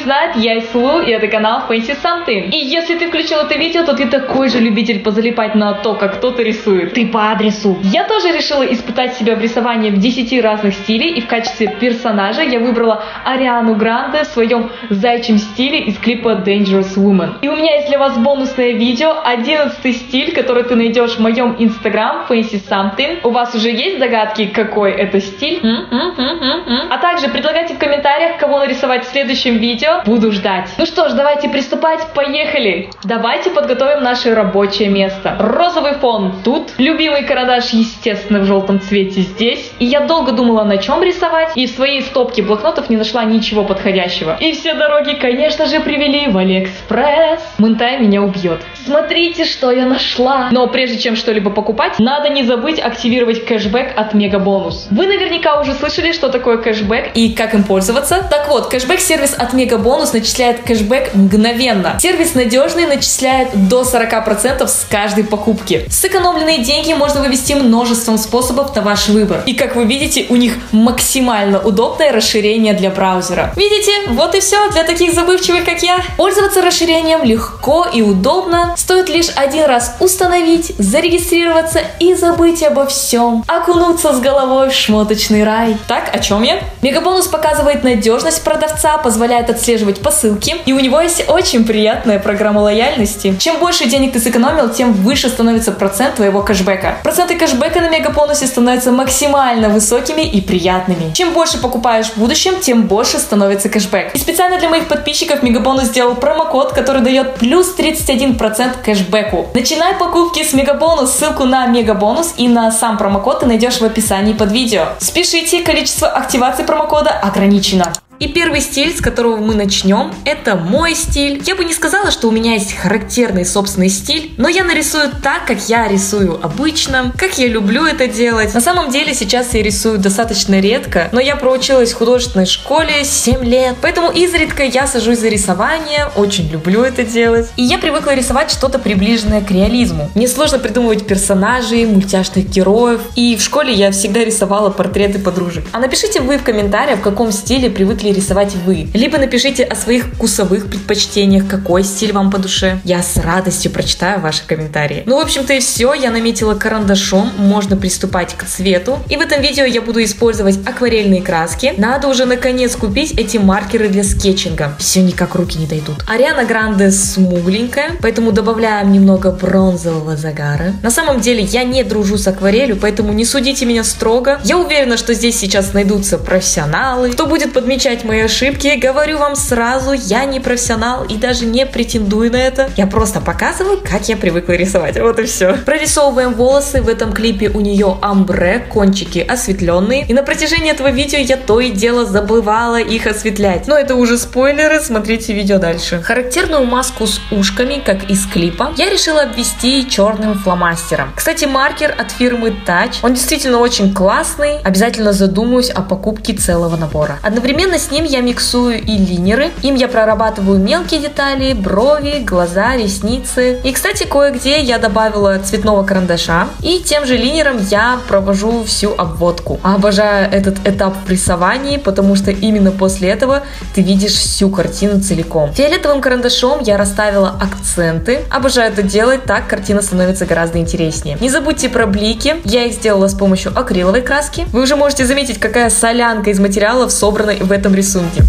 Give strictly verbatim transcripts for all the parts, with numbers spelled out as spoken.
знает, я Ислу, и это канал Fancy Something. И если ты включил это видео, то ты такой же любитель позалипать на то, как кто-то рисует. Ты по адресу. Я тоже решила испытать себя в рисовании в десяти разных стилей, и в качестве персонажа я выбрала Ариану Гранде в своем зайчьем стиле из клипа Dangerous Woman. И у меня есть для вас бонусное видео, одиннадцатый стиль, который ты найдешь в моем инстаграм Fancy Something. У вас уже есть догадки, какой это стиль? М-м-м-м-м. А также предлагайте в комментариях, кого нарисовать в следующем видео. Буду ждать. Ну что ж, давайте приступать. Поехали! Давайте подготовим наше рабочее место. Розовый фон тут. Любимый карандаш, естественно, в желтом цвете здесь. И я долго думала, на чем рисовать, и в своей стопке блокнотов не нашла ничего подходящего. И все дороги, конечно же, привели в Алиэкспресс. Мунтай меня убьет. Смотрите, что я нашла. Но прежде чем что-либо покупать, надо не забыть активировать кэшбэк от Мегабонус. Вы наверняка уже слышали, что такое кэшбэк и как им пользоваться. Так вот, кэшбэк-сервис от Мегабонус начисляет кэшбэк мгновенно. Сервис надежный, начисляет до сорока процентов с каждой покупки. Сэкономленные деньги можно вывести множеством способов на ваш выбор. И как вы видите, у них максимально удобное расширение для браузера. Видите? Вот и все для таких забывчивых, как я. Пользоваться расширением легко и удобно. Стоит лишь один раз установить, зарегистрироваться и забыть обо всем. Окунуться с головой в шмоточный рай. Так, о чем я? Мегабонус показывает надежность продавца, позволяет отслеживать посылки, и у него есть очень приятная программа лояльности. Чем больше денег ты сэкономил, тем выше становится процент твоего кэшбэка. Проценты кэшбэка на Мегабонусе становятся максимально высокими и приятными. Чем больше покупаешь в будущем, тем больше становится кэшбэк. И специально для моих подписчиков Мегабонус сделал промокод, который дает плюс тридцать один процент кэшбэку. Начинай покупки с Мегабонус. Ссылку на Мегабонус и на сам промокод ты найдешь в описании под видео. Спешите, количество активаций промокода ограничено. И первый стиль, с которого мы начнем, это мой стиль. Я бы не сказала, что у меня есть характерный собственный стиль, но я нарисую так, как я рисую обычно, как я люблю это делать. На самом деле сейчас я рисую достаточно редко, но я проучилась в художественной школе семь лет, поэтому изредка я сажусь за рисование, очень люблю это делать. И я привыкла рисовать что-то приближенное к реализму. Мне сложно придумывать персонажей, мультяшных героев, и в школе я всегда рисовала портреты подружек. А напишите вы в комментариях, в каком стиле привыкли рисовать вы. Либо напишите о своих вкусовых предпочтениях, какой стиль вам по душе. Я с радостью прочитаю ваши комментарии. Ну, в общем-то и все. Я наметила карандашом. Можно приступать к цвету. И в этом видео я буду использовать акварельные краски. Надо уже наконец купить эти маркеры для скетчинга. Все никак руки не дойдут. Ариана Гранде смугленькая, поэтому добавляем немного бронзового загара. На самом деле я не дружу с акварелью, поэтому не судите меня строго. Я уверена, что здесь сейчас найдутся профессионалы, кто будет подмечать мои ошибки. Говорю вам сразу, я не профессионал и даже не претендую на это. Я просто показываю, как я привыкла рисовать. Вот и все. Прорисовываем волосы. В этом клипе у нее амбре, кончики осветленные. И на протяжении этого видео я то и дело забывала их осветлять. Но это уже спойлеры, смотрите видео дальше. Характерную маску с ушками, как из клипа, я решила обвести черным фломастером. Кстати, маркер от фирмы Touch. Он действительно очень классный. Обязательно задумаюсь о покупке целого набора. Одновременно с ним я миксую и линеры. Им я прорабатываю мелкие детали, брови, глаза, ресницы. И, кстати, кое-где я добавила цветного карандаша. И тем же линером я провожу всю обводку. Обожаю этот этап в рисовании, потому что именно после этого ты видишь всю картину целиком. Фиолетовым карандашом я расставила акценты. Обожаю это делать, так картина становится гораздо интереснее. Не забудьте про блики. Я их сделала с помощью акриловой краски. Вы уже можете заметить, какая солянка из материалов собрана в этом рисунке.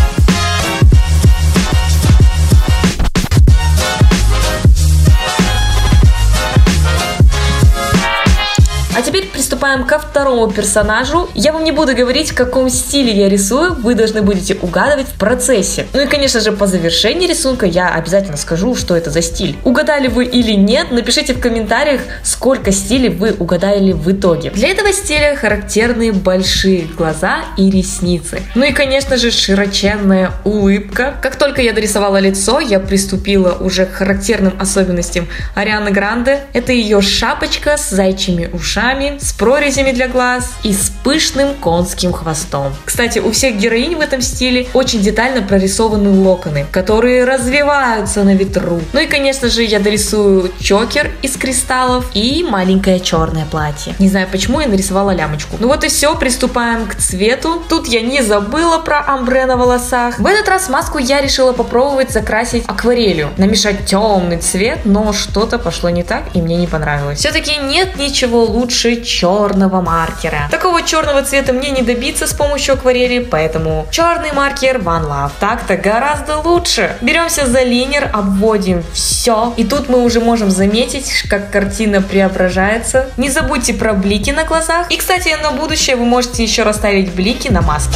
А теперь приступаем ко второму персонажу. Я вам не буду говорить, в каком стиле я рисую, вы должны будете угадывать в процессе. Ну и, конечно же, по завершении рисунка я обязательно скажу, что это за стиль. Угадали вы или нет, напишите в комментариях, сколько стилей вы угадали в итоге. Для этого стиля характерны большие глаза и ресницы. Ну и, конечно же, широченная улыбка. Как только я дорисовала лицо, я приступила уже к характерным особенностям Арианы Гранде. Это ее шапочка с зайчьими ушами, с прорезями для глаз и с пышным конским хвостом. Кстати, у всех героинь в этом стиле очень детально прорисованы локоны, которые развиваются на ветру. Ну и, конечно же, я дорисую чокер из кристаллов и маленькое черное платье. Не знаю, почему я нарисовала лямочку. Ну вот и все, приступаем к цвету. Тут я не забыла про омбре на волосах. В этот раз маску я решила попробовать закрасить акварелью, намешать темный цвет, но что-то пошло не так и мне не понравилось. Все-таки нет ничего лучше черного маркера. Такого черного цвета мне не добиться с помощью акварели, поэтому черный маркер One Love. Так-то гораздо лучше. Беремся за линер, обводим все, и тут мы уже можем заметить, как картина преображается. Не забудьте про блики на глазах. И, кстати, на будущее вы можете еще расставить блики на маске.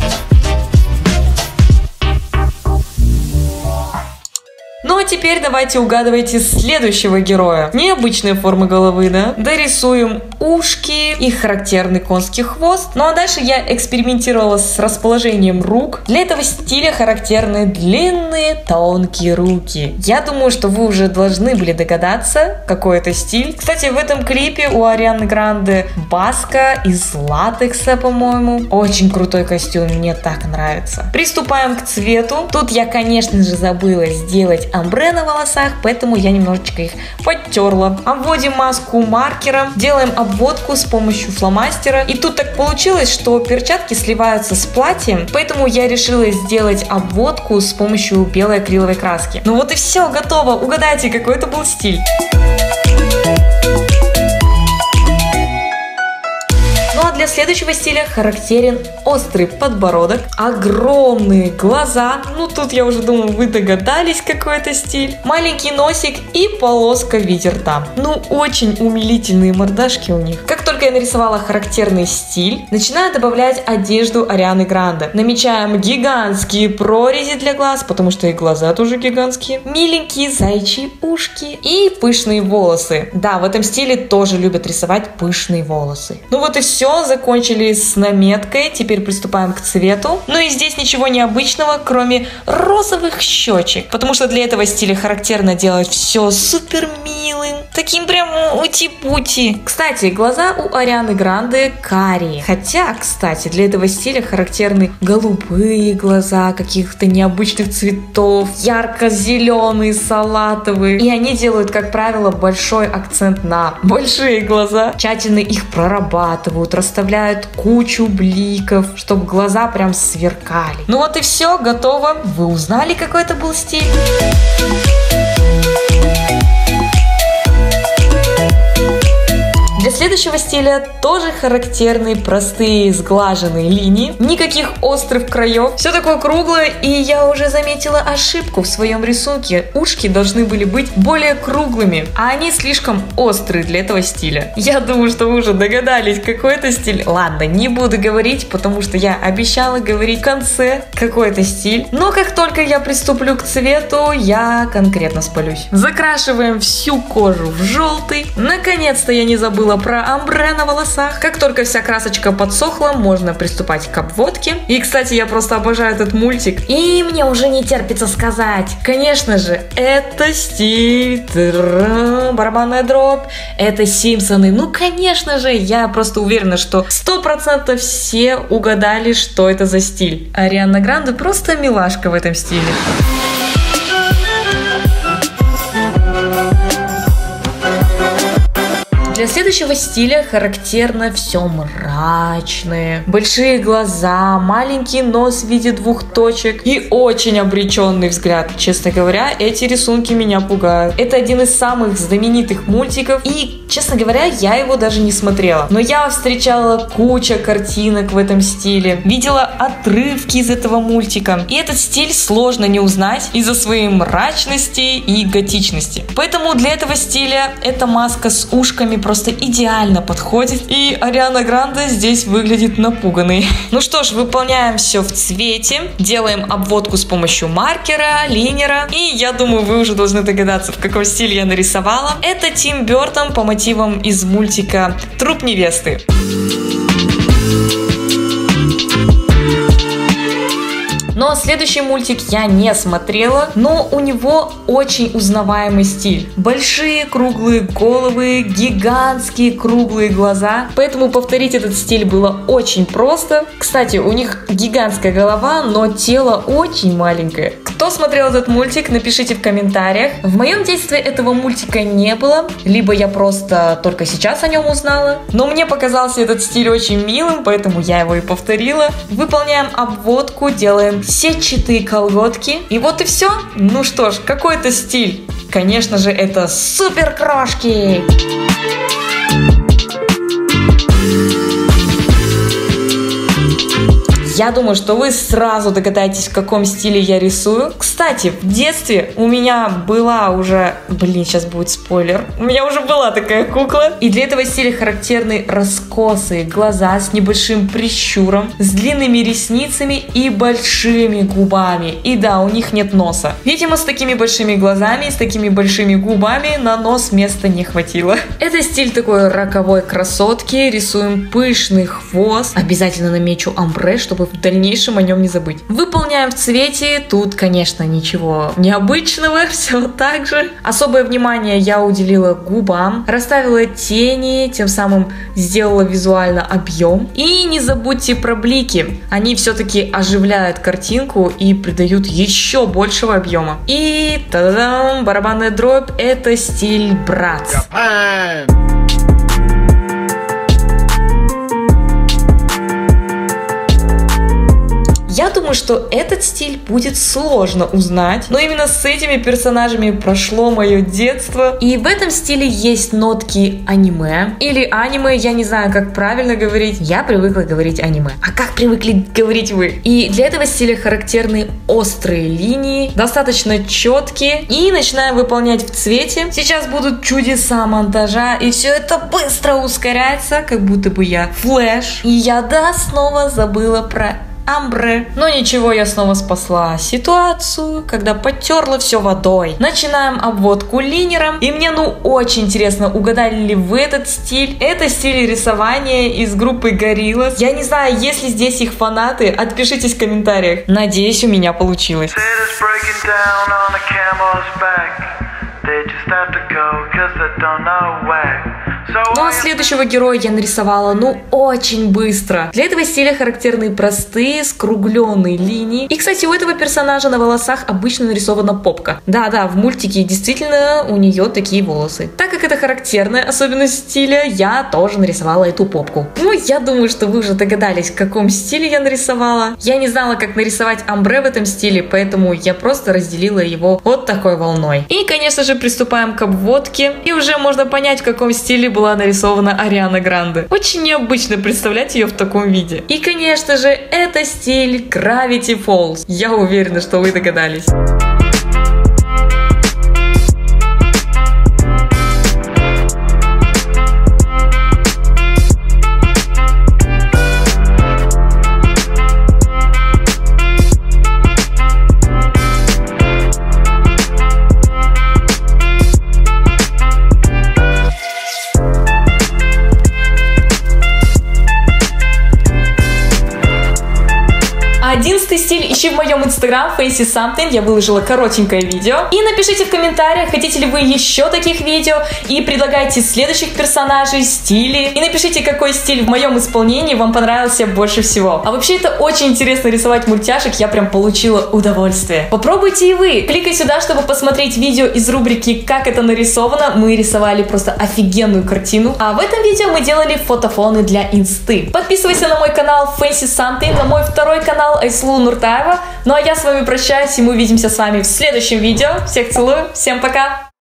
Ну а теперь давайте угадывайте следующего героя. Необычные формы головы, да? Дорисуем ушки и характерный конский хвост. Ну а дальше я экспериментировала с расположением рук. Для этого стиля характерны длинные тонкие руки. Я думаю, что вы уже должны были догадаться, какой это стиль. Кстати, в этом клипе у Арианы Гранде баска из латекса, по-моему. Очень крутой костюм, мне так нравится. Приступаем к цвету. Тут я, конечно же, забыла сделать омбре на волосах, поэтому я немножечко их подтерла. Обводим маску маркером, делаем обводку с помощью фломастера. И тут так получилось, что перчатки сливаются с платьем, поэтому я решила сделать обводку с помощью белой акриловой краски. Ну вот и все, готово. Угадайте, какой это был стиль. Ну а для следующего стиля характерен острый подбородок, огромные глаза, ну тут я уже думаю, вы догадались, какой это стиль, маленький носик и полоска в виде рта. Ну очень умилительные мордашки у них. Как только я нарисовала характерный стиль, начинаю добавлять одежду Арианы Гранде. Намечаем гигантские прорези для глаз, потому что и глаза тоже гигантские, миленькие зайчьи ушки и пышные волосы. Да, в этом стиле тоже любят рисовать пышные волосы. Ну вот и все. Закончили с наметкой, теперь приступаем к цвету. Ну и здесь ничего необычного, кроме розовых щечек, потому что для этого стиля характерно делать все супер милым, таким прям ути-пути. Кстати, глаза у Арианы Гранде карие, хотя, кстати, для этого стиля характерны голубые глаза каких-то необычных цветов, ярко-зеленые, салатовые, и они делают, как правило, большой акцент на большие глаза, тщательно их прорабатывают, расставляют кучу бликов, чтобы глаза прям сверкали. Ну вот и все, готово. Вы узнали, какой это был стиль? Для следующего стиля тоже характерны простые сглаженные линии, никаких острых краев, все такое круглое, и я уже заметила ошибку в своем рисунке. Ушки должны были быть более круглыми, а они слишком острые для этого стиля. Я думаю, что вы уже догадались, какой это стиль. Ладно, не буду говорить, потому что я обещала говорить в конце, какой это стиль. Но как только я приступлю к цвету, я конкретно спалюсь. Закрашиваем всю кожу в желтый. Наконец-то я не забыла про омбре на волосах. Как только вся красочка подсохла, можно приступать к обводке. И, кстати, я просто обожаю этот мультик. И мне уже не терпится сказать. Конечно же, это стиль. Барабанная дробь. Это Симпсоны. Ну, конечно же, я просто уверена, что сто процентов все угадали, что это за стиль. Ариана Гранде просто милашка в этом стиле. Для следующего стиля характерно все мрачное. Большие глаза, маленький нос в виде двух точек и очень обреченный взгляд. Честно говоря, эти рисунки меня пугают. Это один из самых знаменитых мультиков, и, честно говоря, я его даже не смотрела. Но я встречала кучу картинок в этом стиле, видела отрывки из этого мультика. И этот стиль сложно не узнать из-за своей мрачности и готичности. Поэтому для этого стиля эта маска с ушками просто идеально подходит, и Ариана Гранде здесь выглядит напуганной. Ну что ж, выполняем все в цвете, делаем обводку с помощью маркера, линера, и я думаю, вы уже должны догадаться, в каком стиле я нарисовала. Это Тим Бертон по мотивам из мультика «Труп невесты». Ну а следующий мультик я не смотрела, но у него очень узнаваемый стиль. Большие круглые головы, гигантские круглые глаза, поэтому повторить этот стиль было очень просто. Кстати, у них гигантская голова, но тело очень маленькое. Кто смотрел этот мультик, напишите в комментариях. В моем детстве этого мультика не было, либо я просто только сейчас о нем узнала, но мне показался этот стиль очень милым, поэтому я его и повторила. Выполняем обводку, делаем сетчатые колготки, и вот и все. Ну что ж, какой это стиль? Конечно же, это супер крошки! Я думаю, что вы сразу догадаетесь, в каком стиле я рисую. Кстати, в детстве у меня была уже... Блин, сейчас будет спойлер. У меня уже была такая кукла. И для этого стиля характерны раскосые глаза с небольшим прищуром, с длинными ресницами и большими губами. И да, у них нет носа. Видимо, с такими большими глазами и с такими большими губами на нос места не хватило. Это стиль такой роковой красотки. Рисуем пышный хвост. Обязательно намечу омбре, чтобы в дальнейшем о нем не забыть. Выполняем в цвете. Тут, конечно, ничего необычного, все так же. Особое внимание я уделила губам, расставила тени, тем самым сделала визуально объем. И не забудьте про блики. Они все-таки оживляют картинку и придают еще большего объема. И та-дам, барабанная дробь, это стиль братс. Я думаю, что этот стиль будет сложно узнать, но именно с этими персонажами прошло мое детство. И в этом стиле есть нотки аниме. Или аниме, я не знаю, как правильно говорить. Я привыкла говорить аниме. А как привыкли говорить вы? И для этого стиля характерны острые линии, достаточно четкие. И начинаем выполнять в цвете. Сейчас будут чудеса монтажа, и все это быстро ускоряется, как будто бы я флэш. И я, да, снова забыла про омбре. Но ничего, я снова спасла ситуацию, когда потерла все водой. Начинаем обводку линером. И мне, ну, очень интересно, угадали ли вы этот стиль? Это стиль рисования из группы Gorillaz. Я не знаю, есть ли здесь их фанаты, отпишитесь в комментариях. Надеюсь, у меня получилось. Ну а следующего героя я нарисовала, ну, очень быстро. Для этого стиля характерны простые, скругленные линии. И, кстати, у этого персонажа на волосах обычно нарисована попка. Да-да, в мультике действительно у нее такие волосы. Так как это характерная особенность стиля, я тоже нарисовала эту попку. Ну, я думаю, что вы уже догадались, в каком стиле я нарисовала. Я не знала, как нарисовать омбре в этом стиле, поэтому я просто разделила его вот такой волной. И, конечно же, приступаем к обводке. И уже можно понять, в каком стиле была нарисована Ариана Гранде. Очень необычно представлять ее в таком виде. И, конечно же, это стиль Gravity Falls. Я уверена, что вы догадались. Одиннадцатый стиль ищи в моем инстаграм Fancy Something, я выложила коротенькое видео. И напишите в комментариях, хотите ли вы еще таких видео, и предлагайте следующих персонажей, стили. И напишите, какой стиль в моем исполнении вам понравился больше всего. А вообще это очень интересно рисовать мультяшек, я прям получила удовольствие. Попробуйте и вы. Кликай сюда, чтобы посмотреть видео из рубрики «Как это нарисовано». Мы рисовали просто офигенную картину. А в этом видео мы делали фотофоны для инсты. Подписывайся на мой канал Fancy Something, на мой второй канал Айслу Нуртаева. Ну а я с вами прощаюсь, и мы увидимся с вами в следующем видео. Всех целую, всем пока!